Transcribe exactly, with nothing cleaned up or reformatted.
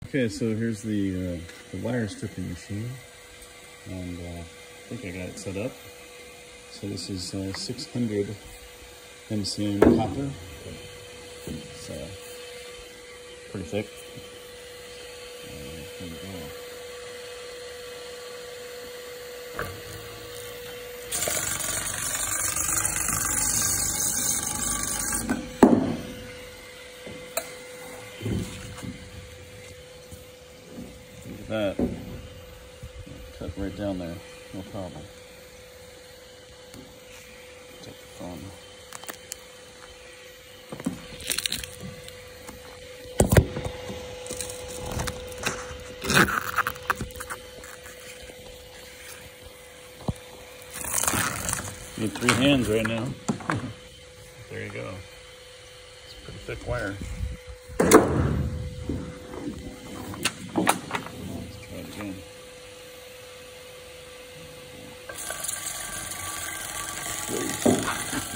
Okay, so here's the, uh, the wire stripping machine, and uh, I think I got it set up. So this is uh, six hundred M C M copper. It's uh, pretty thick. Uh, here we go. Look at that. Cut right down there, no problem. Take the phone. Need three hands right now. There you go. It's a pretty thick wire. Let's try it again. Whoa.